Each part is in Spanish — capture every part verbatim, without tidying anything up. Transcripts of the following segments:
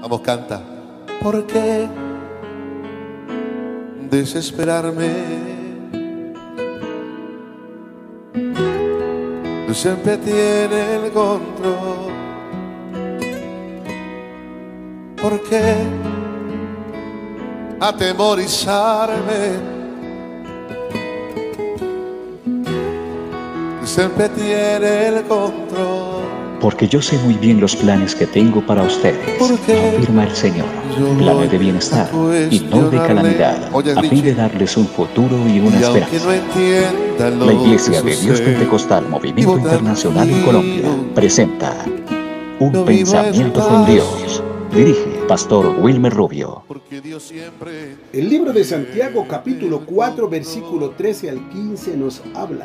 Vamos, canta. ¿Por qué desesperarme? Tú siempre tienes el control. ¿Por qué atemorizarme? Tú siempre tienes el control. Porque yo sé muy bien los planes que tengo para ustedes, afirma el Señor, planes de bienestar y no de calamidad, a fin de darles un futuro y una esperanza. La Iglesia de Dios Pentecostal Movimiento Internacional en Colombia presenta Un Pensamiento con Dios. Dirige Pastor Wilmer Rubio. El libro de Santiago, capítulo cuatro, versículo trece al quince, nos habla.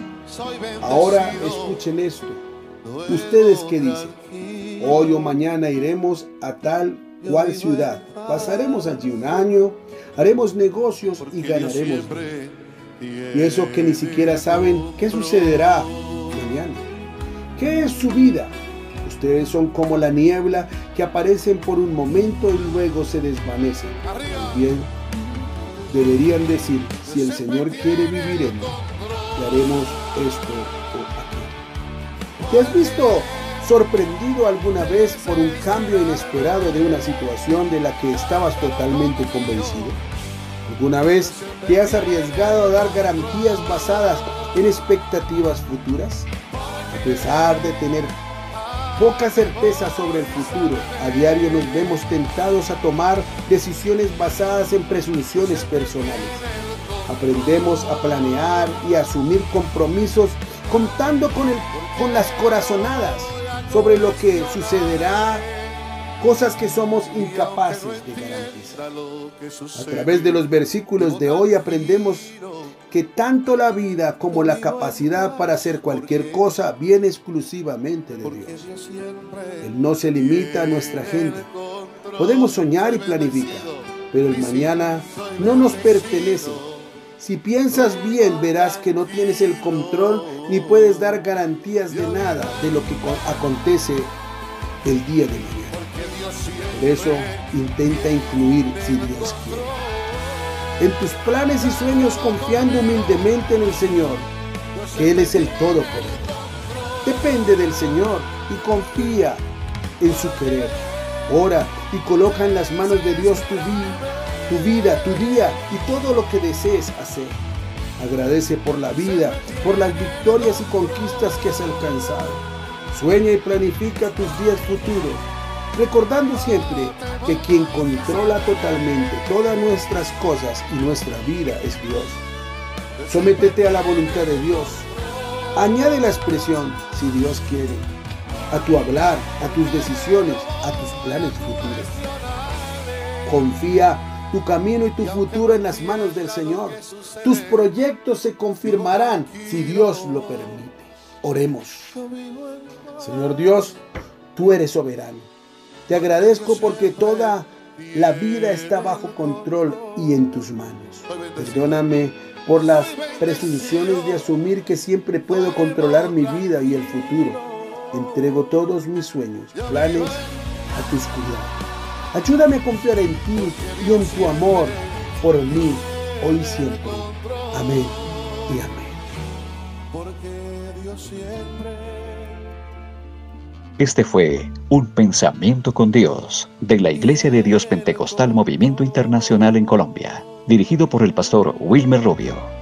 Ahora escuchen esto. ¿Ustedes qué dicen? Hoy o mañana iremos a tal cual ciudad, pasaremos allí un año, haremos negocios y ganaremos dinero. Y eso que ni siquiera saben qué sucederá mañana. ¿Qué es su vida? Ustedes son como la niebla que aparecen por un momento y luego se desvanecen. Bien, deberían decir, si el Señor quiere vivir en mí, y haremos esto o aquello. ¿Te has visto sorprendido alguna vez por un cambio inesperado de una situación de la que estabas totalmente convencido? ¿Alguna vez te has arriesgado a dar garantías basadas en expectativas futuras? A pesar de tener poca certeza sobre el futuro, a diario nos vemos tentados a tomar decisiones basadas en presunciones personales. Aprendemos a planear y a asumir compromisos contando con, el, con las corazonadas sobre lo que sucederá, cosas que somos incapaces de garantizar. A través de los versículos de hoy aprendemos que tanto la vida como la capacidad para hacer cualquier cosa viene exclusivamente de Dios. Él no se limita a nuestra agenda. Podemos soñar y planificar, pero el mañana no nos pertenece. Si piensas bien, verás que no tienes el control ni puedes dar garantías de nada de lo que acontece el día de mañana. Por eso, intenta incluir si Dios quiere. En tus planes y sueños, confiando humildemente en el Señor, que Él es el Todopoderoso. Depende del Señor y confía en su querer. Ora y coloca en las manos de Dios tu vida. tu vida, tu día y todo lo que desees hacer. Agradece por la vida, por las victorias y conquistas que has alcanzado. Sueña y planifica tus días futuros, recordando siempre que quien controla totalmente todas nuestras cosas y nuestra vida es Dios. Sométete a la voluntad de Dios. Añade la expresión, si Dios quiere, a tu hablar, a tus decisiones, a tus planes futuros. Confía tu camino y tu futuro en las manos del Señor. Tus proyectos se confirmarán si Dios lo permite. Oremos. Señor Dios, tú eres soberano. Te agradezco porque toda la vida está bajo control y en tus manos. Perdóname por las presunciones de asumir que siempre puedo controlar mi vida y el futuro. Entrego todos mis sueños, planes a tus cuidados. Ayúdame a confiar en ti y en tu amor por mí, hoy y siempre. Amén y amén. Este fue Un Pensamiento con Dios, de la Iglesia de Dios Pentecostal Movimiento Internacional en Colombia, dirigido por el pastor Wilmer Rubio.